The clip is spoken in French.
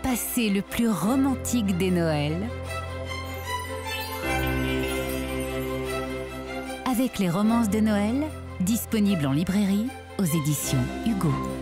Passez le plus romantique des Noëls avec les romances de Noël, disponibles en librairie aux éditions Hugo.